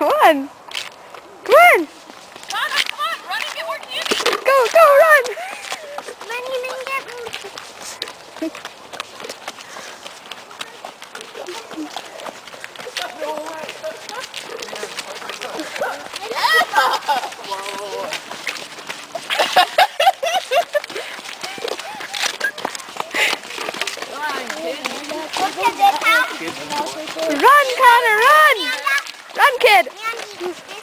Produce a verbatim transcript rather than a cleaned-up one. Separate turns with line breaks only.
Come on. Come on.
Connor, come on. Run and get more candy.
Go, go, run.
Money didn't get me.
Run, Connor, run. Run, kid.